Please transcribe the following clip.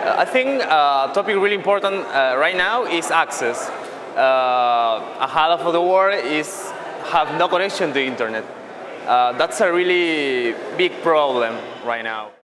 I think a topic really important right now is access. Half of the world have no connection to the internet. That's a really big problem right now.